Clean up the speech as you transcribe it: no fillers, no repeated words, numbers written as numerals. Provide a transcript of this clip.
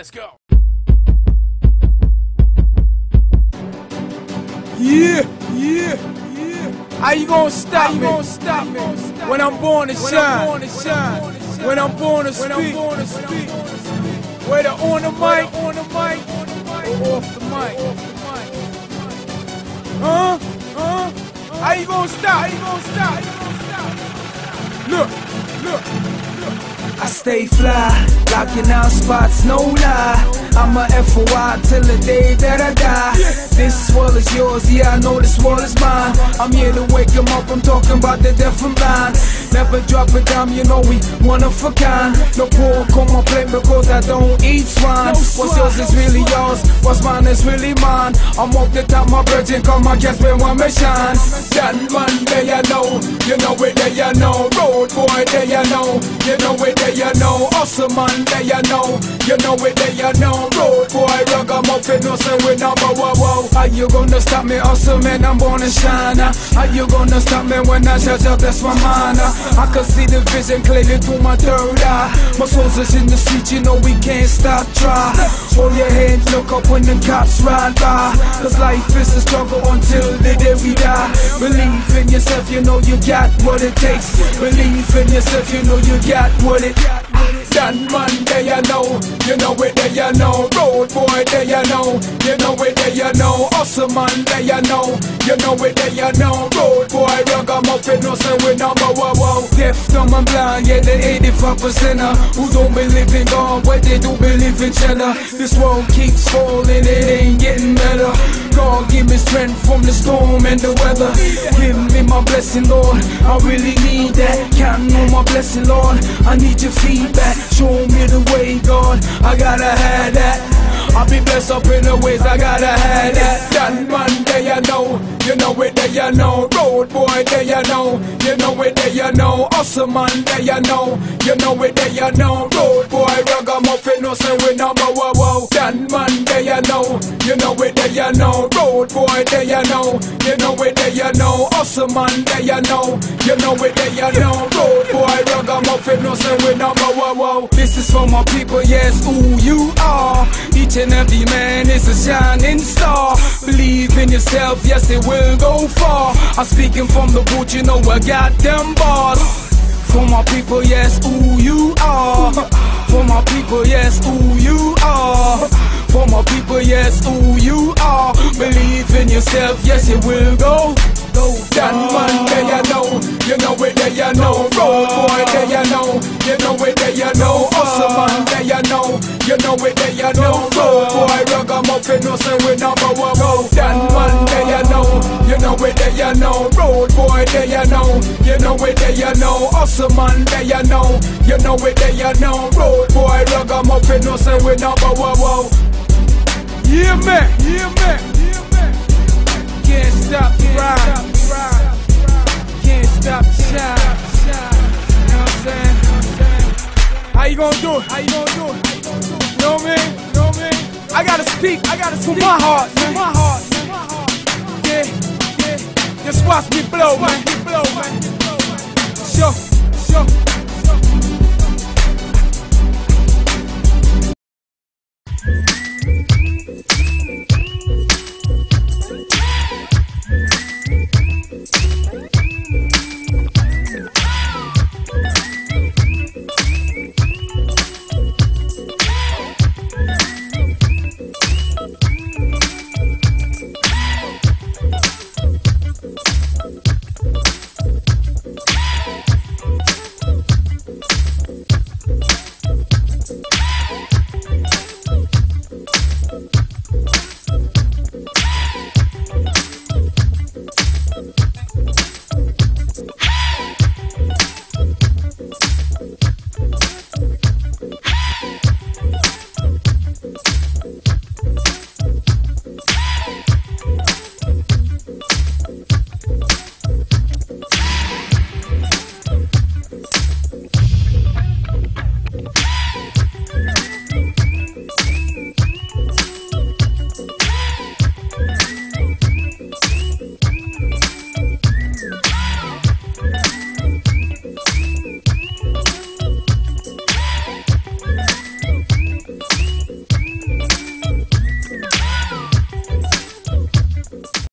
Let's go. Yeah. How you gonna stop me? When I'm born to shine. When I'm born to speak. Whether on the mic or off the mic. How you gonna stop? Look. I stay fly, locking out spots, no lie. I'm a FOI till the day that I die. This world is yours, yeah, I know this world is mine. I'm here to wake them up, I'm talking about the deaf and blind. Never drop a dime, you know we one of a kind. No pork on my plate because I don't eat swine. What's yours is really yours, what's mine is really mine. I'm off the top, my virgin, come my guess when one me shine. That Monday I know, you know it there you know. Road boy there you know it there you know. Awesome Monday you know it there you know. Road boy ragamuffin, no say we number one. How you gonna stop me, awesome man, I'm born to shine. How you gonna stop me when I shut up, that's my mind. I can see the vision clearly through my third eye. My soul's is in the street, you know we can't stop, try. Hold your head, look up when the cops ride by. Cause life is a struggle until the day we die. Believe in yourself, you know you got what it takes. Believe in yourself, you know you got what it takes. That Monday you know it there you know. Road boy there you know it there you know. Awesome Monday you know it there you know. Road boy ragamuffin, no say we number one. Deaf, dumb and blind, yeah the 85%er who don't believe in God, but they do believe in cheddar. This world keeps falling, it ain't getting better. God give me strength from the storm and the weather. Give me my blessing, Lord, I really need that. Counting on my blessing, Lord, I need your feedback. Show me the way, God, I gotta have that. I'll be blessed up in the ways I gotta have that. That Monday you know it there you know. Road boy there you know it there you know. Awesome Monday you know it there you know. Road boy ragamuffin, no say we number one. That Monday you know it there you know. Road boy there you know it there you know. Awesome Monday you know it there you know. Road boy ragamuffin, no say we number one. This is for my people, yes, who you are. Each and every man is a shining star. Believe in yourself, yes it will go far. I'm speaking from the boot, you know I got them bars. For my people, yes, who you are. For my people, yes, who you are. For my people, yes, who you are. Believe in yourself, yes it will go. That Monday you know it there you know. Road boy there you know it there you know. Awesome Monday you know it there you know. Road boy ragamuffin, no say we number one. That Monday you know it there you know. Road boy there you know it there you know. Awesome Monday you know it there you know. Road boy ragamuffin, no say we number one. Yeah man. Can't stop the ride. Can't stop the shine. You know what I'm saying? How you gonna do it? You know what I mean? I gotta speak from my heart, man. Yeah. Just watch me blow, man. Sure.